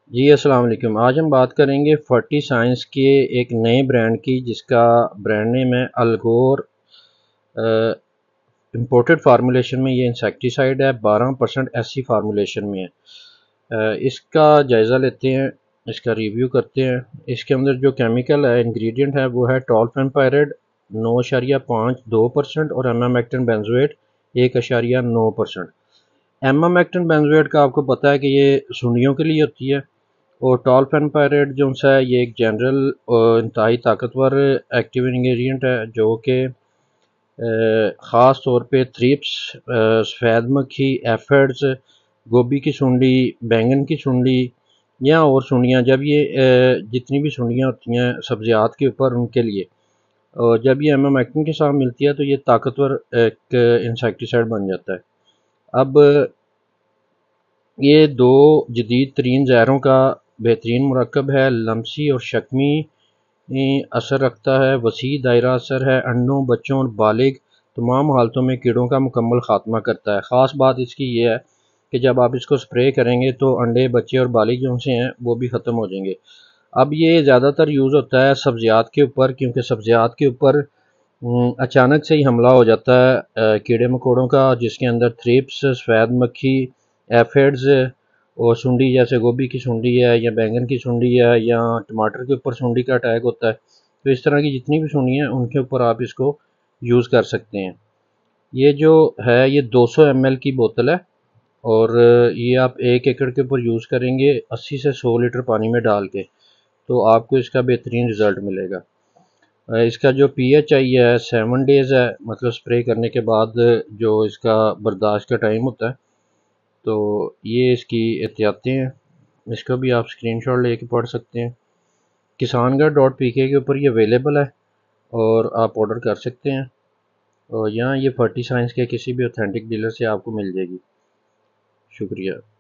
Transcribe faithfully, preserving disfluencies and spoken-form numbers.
جی السلام علیکم۔ آج ہم بات کریں گے فرٹی سائنس کے ایک نئے برانڈ کی، جس کا برانڈ نیم ہے الگور۔ امپورٹڈ فارمولیشن میں یہ انسیکٹیسائیڈ ہے، بارہ پرسنٹ ایسی فارمولیشن میں ہے۔ اس کا جائزہ لیتے ہیں، اس کا ریویو کرتے ہیں۔ اس کے اندر جو کیمیکل ہے، انگریڈینٹ ہے، وہ ہے ٹولفینپائرائڈ نو اشاریہ پانچ دو پرسنٹ اور ایمامیکٹن بینزویٹ ایک اشاریہ نو پرسنٹ۔ ایمامیکٹن بینزویٹ کا آپ کو پتہ ہے کہ یہ سنڈیوں کے لیے ہوتی ہے، اور ٹولفینپائرائڈ جو ہے یہ ایک جنرل انتہائی طاقتور ایکٹیو انگریڈینٹ ہے، جو کہ خاص طور پہ تھریپس، سفید مکھی، ایفیڈز، گوبھی کی سنڈی، بینگن کی سنڈی یا اور سنڈیاں، جب یہ جتنی بھی سنڈیاں ہوتی ہیں سبزیات کے اوپر، ان کے لیے اور جب یہ ایمامیکٹن کے ساتھ ملتی ہے تو یہ طاقتور ایک انسیکٹیسائڈ بن جاتا ہے۔ اب یہ دو جدید ترین زہروں کا بہترین مرکب ہے، لمسی اور شکمی اثر رکھتا ہے، وسیع دائرہ اثر ہے، انڈوں، بچوں اور بالغ تمام حالتوں میں کیڑوں کا مکمل خاتمہ کرتا ہے۔ خاص بات اس کی یہ ہے کہ جب آپ اس کو سپرے کریں گے تو انڈے، بچے اور بالغ جو سے ہیں وہ بھی ختم ہو جائیں گے۔ اب یہ زیادہ تر یوز ہوتا ہے سبزیات کے اوپر، کیونکہ سبزیات کے اوپر اچانک سے ہی حملہ ہو جاتا ہے کیڑے مکوڑوں کا، جس کے اندر تھریپس، سفید مکھی، ایفیڈز اور سنڈی، جیسے گوبھی کی سنڈی ہے یا بینگن کی سنڈی ہے یا ٹماٹر کے اوپر سنڈی کا اٹیک ہوتا ہے۔ تو اس طرح کی جتنی بھی سنڈی ہیں ان کے اوپر آپ اس کو یوز کر سکتے ہیں۔ یہ جو ہے یہ دو سو ایم ایل کی بوتل ہے، اور یہ آپ ایک ایکڑ کے اوپر یوز کریں گے اسی سے سو لیٹر پانی میں ڈال کے، تو آپ کو اس کا بہترین رزلٹ ملے گا۔ اس کا جو پی ایچ آئی ہے سیون ڈیز ہے، مطلب سپرے کرنے کے بعد جو اس کا برداشت کا ٹائم ہوتا ہے۔ تو یہ اس کی احتیاطیں ہیں، اس کا بھی آپ اسکرین شاٹ لے کے پڑھ سکتے ہیں۔ کسان گڑھ ڈاٹ پی کے کے اوپر یہ اویلیبل ہے اور آپ آرڈر کر سکتے ہیں، اور یہاں یہ فرٹی سائنس کے کسی بھی اوتھینٹک ڈیلر سے آپ کو مل جائے گی۔ شکریہ۔